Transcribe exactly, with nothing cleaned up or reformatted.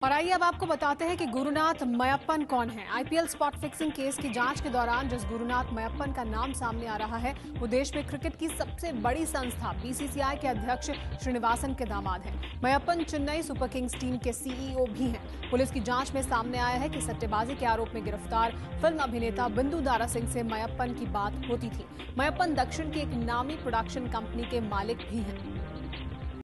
और आइए अब आपको बताते हैं कि गुरुनाथ मयप्पन कौन है। आईपीएल स्पॉट फिक्सिंग केस की जांच के दौरान जिस गुरुनाथ मयप्पन का नाम सामने आ रहा है वो देश में क्रिकेट की सबसे बड़ी संस्था बीसीसीआई के अध्यक्ष श्रीनिवासन के दामाद हैं। Meiyappan Chennai super kings team के सीईओ भी हैं। पुलिस की जांच में सामने आया है कि सट्टेबाजी के आरोप में गिरफ्तार फिल्म अभिनेता बिंदु दारा सिंह से मयप्पन की बात होती थी। मयप्पन दक्षिण की एक नामी प्रोडक्शन कंपनी के मालिक भी हैं।